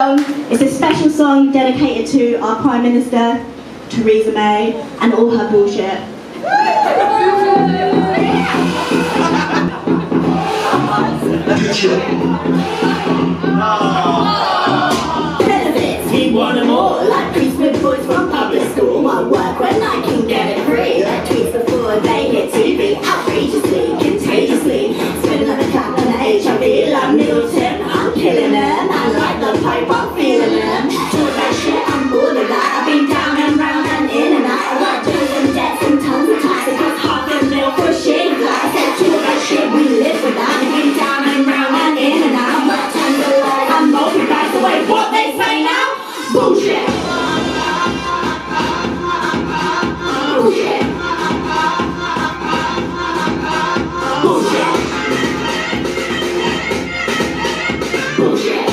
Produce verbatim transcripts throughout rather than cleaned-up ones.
song is a special song dedicated to our Prime Minister, Theresa May, and all her bullshit. Benefits, we want them all. Like tweets with boys from public school. What work when I can get it free? Like tweets before they hit T V. Outrageously, contagiously. Spinning like a cat on the H I V. Like Middleton, I'm killing them. And like the Pope, I'm feeling them. Talk that shit, I'm more than that. I've been down and round and in and out. I like tons and debts and tons of tax. It costs half a mil for a shit glass. I said talk that shit, we live with that. I've been down and round and in and out. I'm like tons of lies. I'm multi-bags away. What they say now? Bullshit. Bullshit. Bullshit. Bullshit.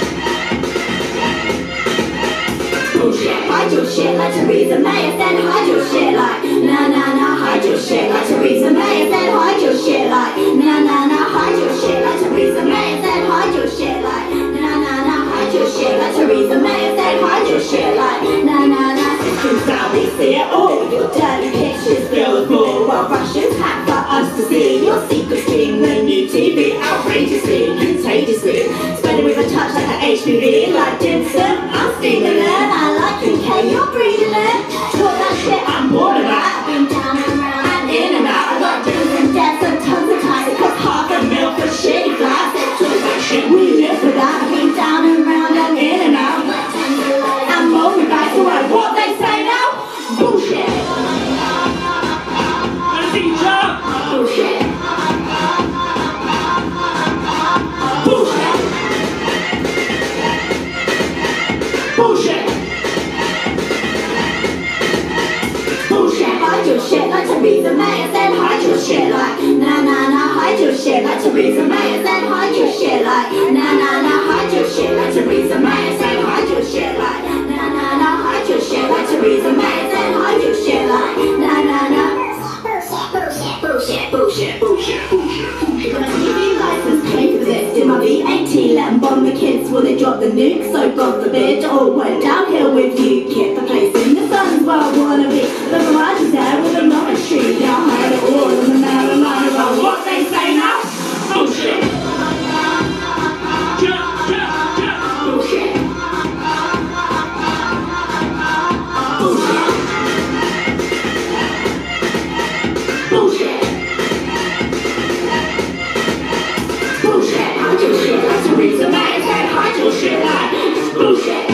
Bullshit. Hide your shit like Theresa May. I said hide your shit like nah nah nah. Hide your shit like Theresa May. I said hide your shit like nah nah nah. Hide your shit like Theresa May. I said hide your shit like nah nah nah. Hide your shit like Theresa May. I said hide your shit like nah nah nah. Systems down, they see it all. Your dirty pictures fill the floor while Russians hack for us to see. Your secrets being the new T V. Outrageously, contagiously. Spreading with a touch like an H P V. Like Dimson, I'm steaming them. I like U K, you're breathing them. Talk that shit, I'm more than that. I've been down and round and in and out. I got deals and debts and tons of ties. It costs half a mil for shitty glass. Talk that shit, we live for that. I've been down and round and in and out. I'm moving back to like what they say now. Bullshit. Bullshit. Bullshit. Bullshit. Bullshit. Hide your shit like Theresa May. I said hide your shit like nah nah nah. Hide your shit like Theresa May. I said hide your shit like nah nah nah. Hide your shit like Theresa May. I said hide your shit like nah nah nah. Hide your shit like Theresa May. I said hide your shit like nah nah nah. Bullshit, bullshit, bullshit, bullshit, bullshit. When I T V license pay for this, did my V eighteen let them bomb the kids? Will they drop the nuke? So God forbid, it all went downhill with you. Kid for placing the sun's where I wanna be. The garage is there with a Norwich Street. Yeah, I heard it all on the marijuana about what they say now. Bullshit. Bullshit. Bullshit. Bullshit. Bullshit. Hide your shit like Theresa May. I said hide your shit like bullshit.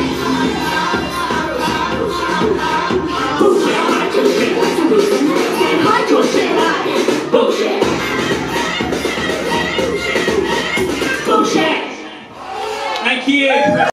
Bullshit. Hide your shit like Theresa May. I said hide your shit like bullshit. Bullshit. Thank you.